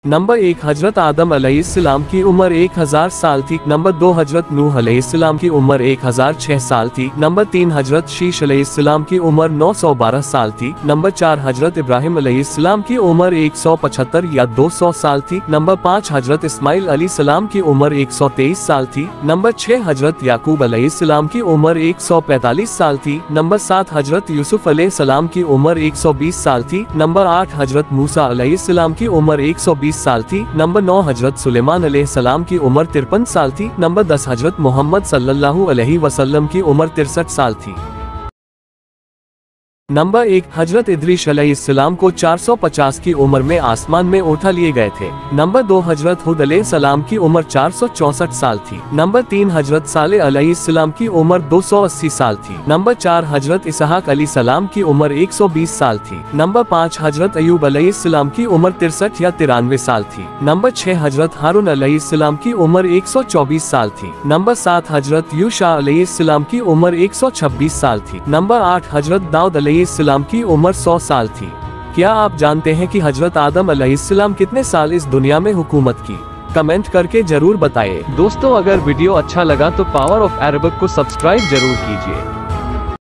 Number 1 हजरत आदम अलैहिस्सलाम की उम्र 1000 साल थी। नंबर 2 हजरत नूह अलैहिस्सलाम की उम्र 1006 साल थी। नंबर 3 हजरत शीश अलैहिस्सलाम की उम्र 912 साल थी। नंबर 4 हजरत इब्राहिम अलैहिस्सलाम की उम्र 175 या 200 साल थी। नंबर 5 हजरत इस्माइल अलैहिस्सलाम की उम्र 123 साल थी। नंबर 6 हजरत याकूब अलैहिस्सलाम की उम्र 145 साल थी। नंबर 7 हजरत यूसुफ अलैहिस्सलाम की उम्र 120 साल थी। नंबर 8 हजरत मूसा अलैहिस्सलाम की उम्र 120 साल थी। नंबर 9 हजरत सुलेमान अलैहिस्सलाम की उम्र 53 साल थी। नंबर 10 हजरत मोहम्मद सल्लल्लाहु अलैहि वसल्लम की उम्र 63 साल थी। नंबर 1 हजरत इदरीस अलैहिस्सलाम को 450 की उम्र में आसमान में उठा लिए गए थे। नंबर 2 हजरत हुद अलैहिस्सलाम की उम्र 464 साल थी। नंबर 3 हजरत सालेह अलैहिस्सलाम की उम्र 280 साल थी। नंबर 4 हजरत इसहाक अलैहिस्सलाम की उम्र 120 साल थी। नंबर 5 हजरत अयूब अलैहिस्सलाम की उम्र 63 या 93 साल थी। नंबर 6 हजरत हारून अलैहिस्सलाम की उम्र 124 साल थी। नंबर 7 हजरत यूशा अलैहिस्सलाम की उम्र 126 साल थी। नंबर 8 हजरत दाऊद अलैहिस्सलाम की उम्र 100 साल थी। क्या आप जानते हैं कि हजरत आदम अलैहिस्सलाम कितने साल इस दुनिया में हुकूमत की? कमेंट करके जरूर बताएं। दोस्तों, अगर वीडियो अच्छा लगा तो पावर ऑफ अरबिक को सब्सक्राइब जरूर कीजिए।